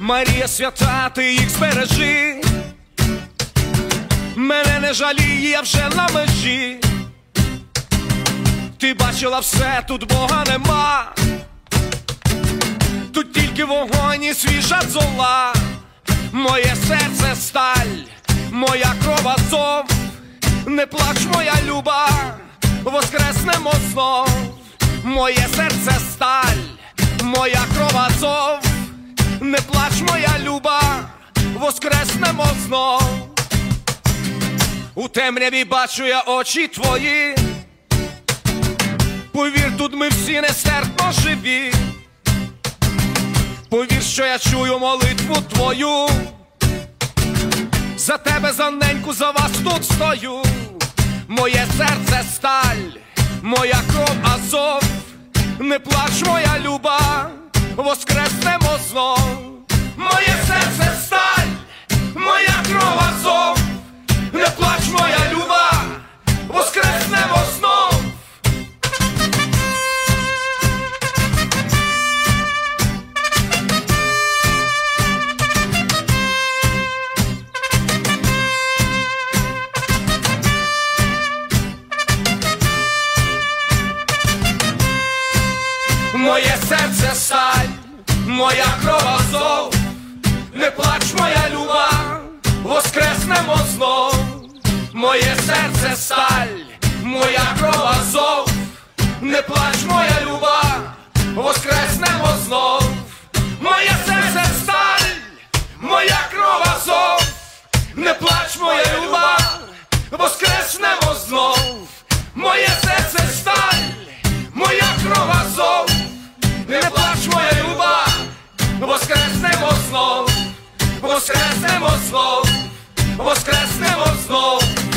Марія свята, ти їх збережи, мене не жалій, я вже на межі. Ти бачила все, тут Бога нема, тут тільки вогонь і свіжа зола. Моє серце сталь, моя кров Азов. Не плач, моя люба, воскреснемо знов. Моє серце сталь, моя кров Азов. Не плач, моя люба, воскреснемо знов. У темряві бачу я очі твої, повір, тут ми всі нестерпно живі. Повір, що я чую молитву твою, за тебе, за неньку, за вас тут стою. Моє серце сталь, моя кров Азов. Не плач, моя люба, воскреснемо знов. Моє серце сталь, моя кров Азов. Не плач, моя люба, воскреснемо знов. Моє серце сталь, моя кров Азов. Не плач, моя люба, воскреснемо знов. Моє серце сталь, моя кров Азов. Не плач, моя люба, воскреснемо знов. Моє серце сталь, моя кров Азов. Не плач, моя люба, воскреснемо знов. Моє серце сталь, моя кров Азов. Не плач, моя люба, воскреснемо знов. Воскреснемо знов, воскреснемо знов.